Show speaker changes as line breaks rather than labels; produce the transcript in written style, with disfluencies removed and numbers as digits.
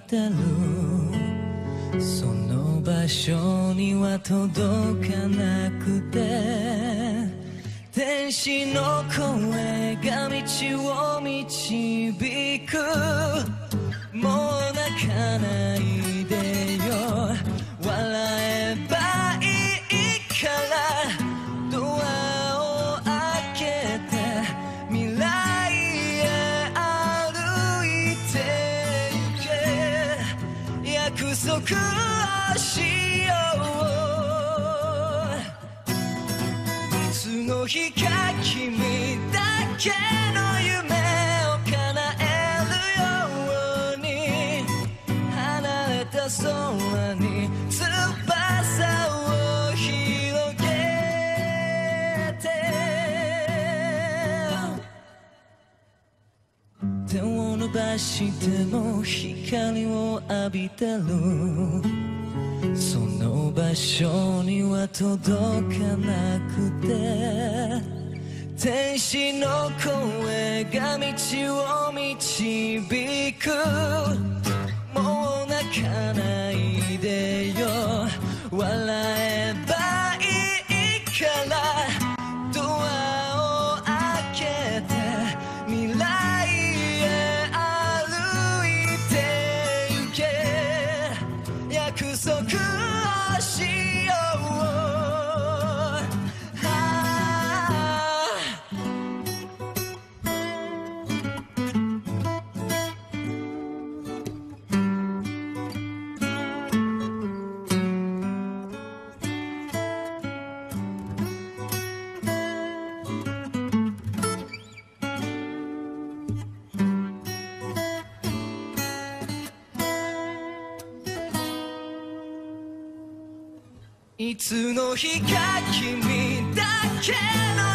てるその場所には届かなくて天使の声が道を導くもう泣かないでよ笑えばいいからドアを開けて未来へ歩いて行け約束をしよういつの日か君だけの夢を叶えるように離れた空に翼を広げて手を伸ばしても光を浴びてるその場所には届かなくて天使の声が道を導くもう泣かないでよ笑えばいいからドアを開けて未来へ歩いて行け約束をしよういつの日か君だけの